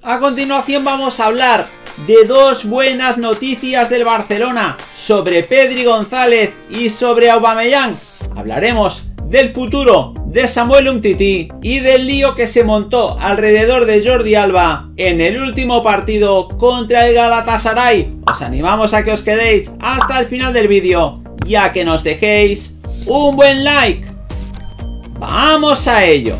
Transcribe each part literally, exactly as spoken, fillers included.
A continuación vamos a hablar de dos buenas noticias del Barcelona sobre Pedri González y sobre Aubameyang. Hablaremos del futuro de Samuel Umtiti y del lío que se montó alrededor de Jordi Alba en el último partido contra el Galatasaray. Os animamos a que os quedéis hasta el final del vídeo y a que nos dejéis un buen like. ¡Vamos a ello!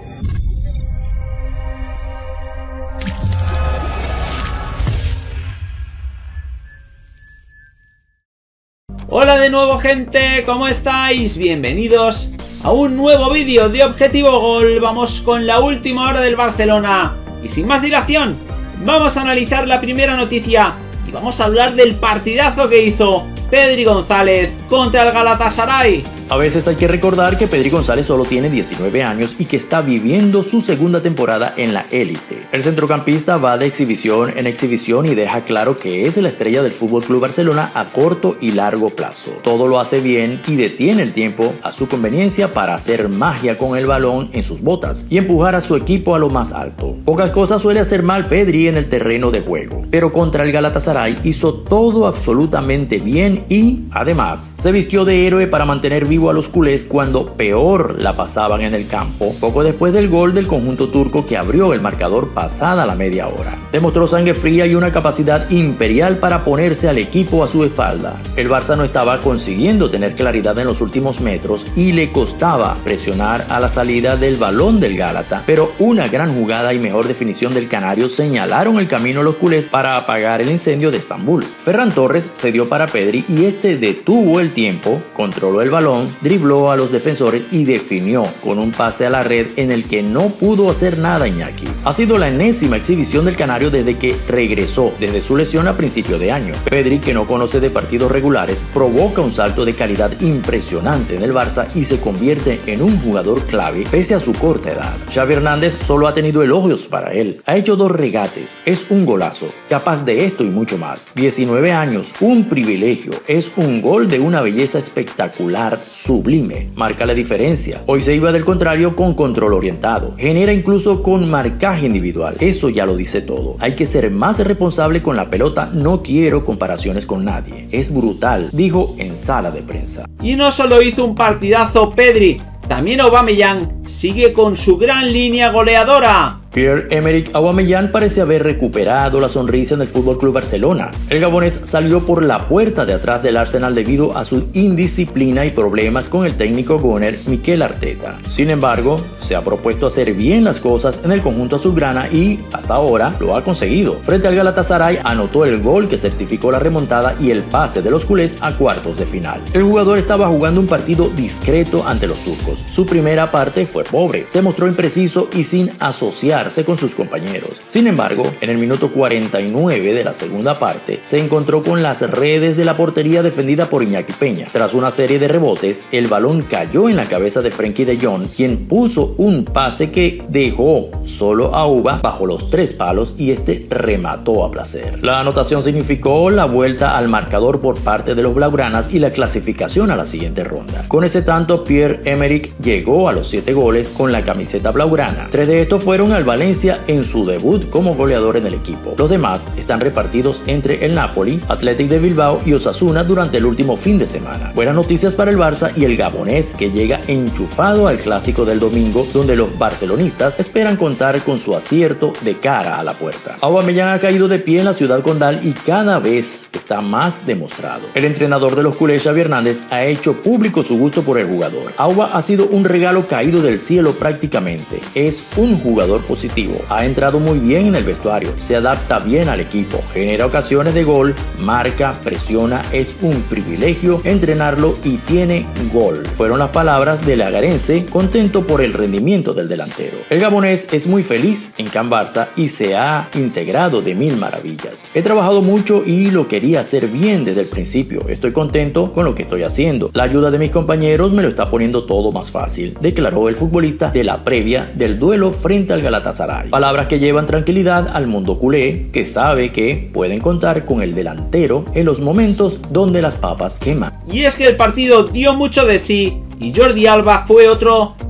Hola de nuevo, gente, ¿cómo estáis? Bienvenidos a un nuevo vídeo de Objetivo Gol. Vamos con la última hora del Barcelona y sin más dilación vamos a analizar la primera noticia y vamos a hablar del partidazo que hizo Pedri González contra el Galatasaray. A veces hay que recordar que Pedri González solo tiene diecinueve años y que está viviendo su segunda temporada en la élite. El centrocampista va de exhibición en exhibición y deja claro que es la estrella del F C Barcelona a corto y largo plazo. Todo lo hace bien y detiene el tiempo a su conveniencia para hacer magia con el balón en sus botas y empujar a su equipo a lo más alto. Pocas cosas suele hacer mal Pedri en el terreno de juego, pero contra el Galatasaray hizo todo absolutamente bien y, además, se vistió de héroe para mantener vivo a los culés cuando peor la pasaban en el campo, poco después del gol del conjunto turco que abrió el marcador pasada la media hora. Demostró sangre fría y una capacidad imperial para ponerse al equipo a su espalda. El Barça no estaba consiguiendo tener claridad en los últimos metros y le costaba presionar a la salida del balón del Gálata, pero una gran jugada y mejor definición del canario señalaron el camino a los culés para apagar el incendio de Estambul. Ferran Torres cedió para Pedri y este detuvo el tiempo, controló el balón, dribló a los defensores y definió con un pase a la red en el que no pudo hacer nada Iñaki. Ha sido la enésima exhibición del canario desde que regresó desde su lesión a principio de año. Pedri, que no conoce de partidos regulares, provoca un salto de calidad impresionante en el Barça y se convierte en un jugador clave pese a su corta edad. Xavi Hernández solo ha tenido elogios para él. Ha hecho dos regates, es un golazo, capaz de esto y mucho más. diecinueve años, un privilegio, es un gol de una belleza espectacular, sublime, marca la diferencia. Hoy se iba del contrario con control orientado, genera incluso con marcaje individual. Eso ya lo dice todo. Hay que ser más responsable con la pelota, no quiero comparaciones con nadie. Es brutal, dijo en sala de prensa. Y no solo hizo un partidazo Pedri, también Aubameyang sigue con su gran línea goleadora. Pierre-Emerick Aubameyang parece haber recuperado la sonrisa en el F C Barcelona. El gabonés salió por la puerta de atrás del Arsenal debido a su indisciplina y problemas con el técnico Gunner Mikel Arteta. Sin embargo, se ha propuesto hacer bien las cosas en el conjunto azulgrana y, hasta ahora, lo ha conseguido. Frente al Galatasaray anotó el gol que certificó la remontada y el pase de los culés a cuartos de final. El jugador estaba jugando un partido discreto ante los turcos. Su primera parte fue pobre, se mostró impreciso y sin asociar con sus compañeros. Sin embargo, en el minuto cuarenta y nueve de la segunda parte, se encontró con las redes de la portería defendida por Iñaki Peña. Tras una serie de rebotes, el balón cayó en la cabeza de Frenkie de Jong, quien puso un pase que dejó solo a Uba bajo los tres palos y este remató a placer. La anotación significó la vuelta al marcador por parte de los blaugranas y la clasificación a la siguiente ronda. Con ese tanto, Pierre-Emerick llegó a los siete goles con la camiseta blaugrana. Tres de estos fueron al Valencia en su debut como goleador en el equipo. Los demás están repartidos entre el Napoli, Athletic de Bilbao y Osasuna durante el último fin de semana. Buenas noticias para el Barça y el gabonés, que llega enchufado al clásico del domingo, donde los barcelonistas esperan contar con su acierto de cara a la puerta. Aubameyang ha caído de pie en la ciudad condal y cada vez está más demostrado. El entrenador de los culés, Xavi Hernández, ha hecho público su gusto por el jugador. Auba ha sido un regalo caído del cielo prácticamente. Es un jugador positivo. Ha entrado muy bien en el vestuario, se adapta bien al equipo, genera ocasiones de gol, marca, presiona, es un privilegio entrenarlo y tiene gol. Fueron las palabras del agarense, contento por el rendimiento del delantero. El gabonés es muy feliz en Can Barça y se ha integrado de mil maravillas. He trabajado mucho y lo quería hacer bien desde el principio. Estoy contento con lo que estoy haciendo. La ayuda de mis compañeros me lo está poniendo todo más fácil, declaró el futbolista de la previa del duelo frente al Galatasaray. Palabras que llevan tranquilidad al mundo culé, que sabe que pueden contar con el delantero en los momentos donde las papas queman. Y es que el partido dio mucho de sí y Jordi Alba fue otro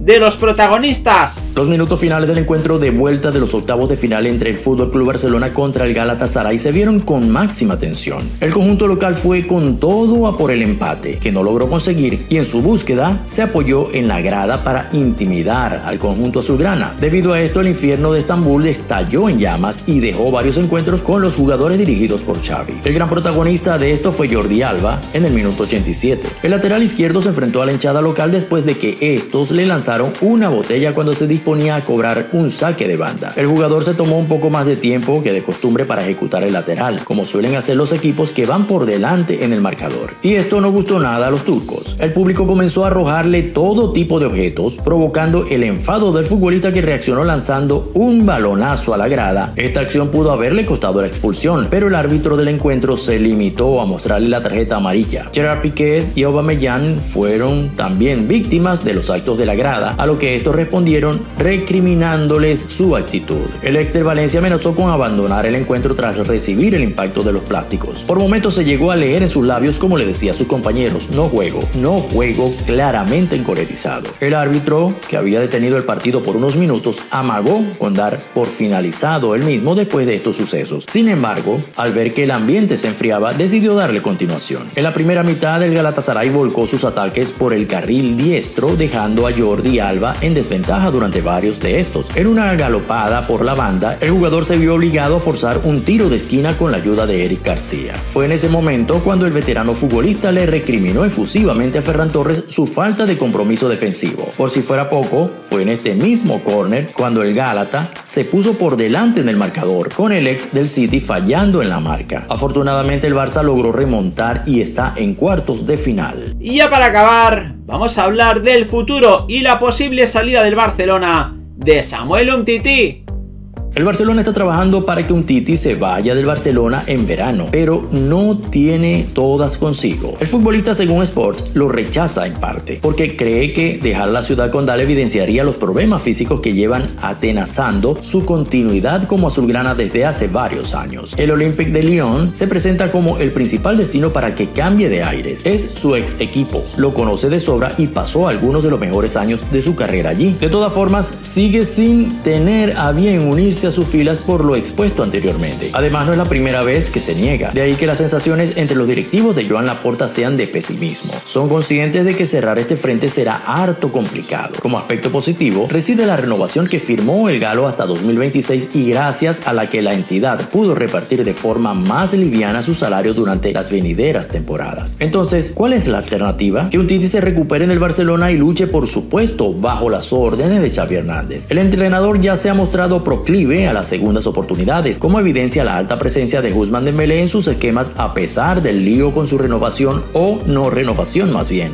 de los protagonistas. Los minutos finales del encuentro de vuelta de los octavos de final entre el F C Barcelona contra el Galatasaray se vieron con máxima tensión. El conjunto local fue con todo a por el empate, que no logró conseguir, y en su búsqueda se apoyó en la grada para intimidar al conjunto azulgrana. Debido a esto, el infierno de Estambul estalló en llamas y dejó varios encuentros con los jugadores dirigidos por Xavi. El gran protagonista de esto fue Jordi Alba en el minuto ochenta y siete. El lateral izquierdo se enfrentó a la hinchada local después de que estos le lanzaron una botella cuando se disponía a cobrar un saque de banda. El jugador se tomó un poco más de tiempo que de costumbre para ejecutar el lateral, como suelen hacer los equipos que van por delante en el marcador. Y esto no gustó nada a los turcos. El público comenzó a arrojarle todo tipo de objetos, provocando el enfado del futbolista, que reaccionó lanzando un balonazo a la grada. Esta acción pudo haberle costado la expulsión, pero el árbitro del encuentro se limitó a mostrarle la tarjeta amarilla. Gerard Piqué y Aubameyang fueron también víctimas de los actos de la grada, a lo que estos respondieron recriminándoles su actitud. El ex del Valencia amenazó con abandonar el encuentro tras recibir el impacto de los plásticos. Por momentos se llegó a leer en sus labios como le decía a sus compañeros: no juego, no juego, claramente encolerizado. El árbitro, que había detenido el partido por unos minutos, amagó con dar por finalizado el mismo después de estos sucesos. Sin embargo, al ver que el ambiente se enfriaba, decidió darle continuación. En la primera mitad, el Galatasaray volcó sus ataques por el carril diestro, dejando a Jordi Alba en desventaja durante varios de estos. En una galopada por la banda, el jugador se vio obligado a forzar un tiro de esquina con la ayuda de Eric García. Fue en ese momento cuando el veterano futbolista le recriminó efusivamente a Ferran Torres su falta de compromiso defensivo. Por si fuera poco, fue en este mismo córner cuando el Gálata se puso por delante en el marcador, con el ex del City fallando en la marca. Afortunadamente, el Barça logró remontar y está en cuartos de final. Y ya para acabar, vamos a hablar del futuro y la posible salida del Barcelona de Samuel Umtiti. El Barcelona está trabajando para que Umtiti se vaya del Barcelona en verano, pero no tiene todas consigo. El futbolista, según Sport, lo rechaza en parte, porque cree que dejar la ciudad condal evidenciaría los problemas físicos que llevan atenazando su continuidad como azulgrana desde hace varios años. El Olympique de Lyon se presenta como el principal destino para que cambie de aires. Es su ex equipo, lo conoce de sobra y pasó algunos de los mejores años de su carrera allí. De todas formas, sigue sin tener a bien unirse a sus filas por lo expuesto anteriormente. Además, no es la primera vez que se niega, de ahí que las sensaciones entre los directivos de Joan Laporta sean de pesimismo. Son conscientes de que cerrar este frente será harto complicado. Como aspecto positivo, reside la renovación que firmó el galo hasta dos mil veintiséis y gracias a la que la entidad pudo repartir de forma más liviana su salario durante las venideras temporadas. Entonces, ¿cuál es la alternativa? Que Umtiti se recupere en el Barcelona y luche por su puesto bajo las órdenes de Xavi Hernández. El entrenador ya se ha mostrado proclive a las segundas oportunidades, como evidencia la alta presencia de Ousmane Dembélé en sus esquemas a pesar del lío con su renovación o no renovación más bien.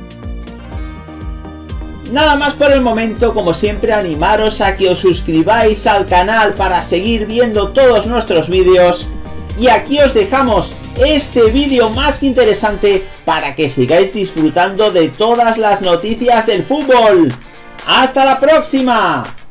Nada más por el momento. Como siempre, animaros a que os suscribáis al canal para seguir viendo todos nuestros vídeos, y aquí os dejamos este vídeo más que interesante para que sigáis disfrutando de todas las noticias del fútbol. ¡Hasta la próxima!